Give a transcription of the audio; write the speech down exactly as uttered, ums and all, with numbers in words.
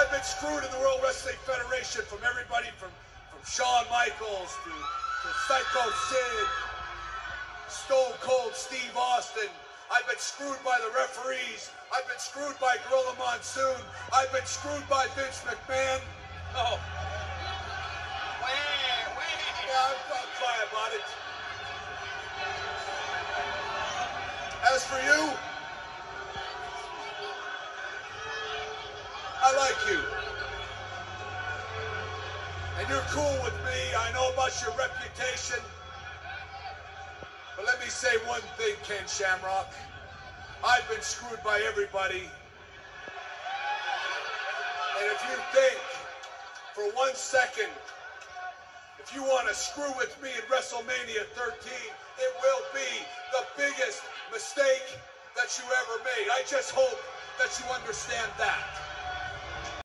I've been screwed in the World Wrestling Federation from everybody from, from Shawn Michaels to, to Psycho Sid, Stone Cold Steve Austin. I've been screwed by the referees. I've been screwed by Gorilla Monsoon. I've been screwed by Vince McMahon. Oh. Yeah, I'm, I'm quiet about it. As for you, I like you. And you're cool with me. I know about your reputation. But let me say one thing, Ken Shamrock. I've been screwed by everybody. And if you think for one second, if you want to screw with me in WrestleMania thirteen, it will be the biggest mistake that you ever made. I just hope that you understand that.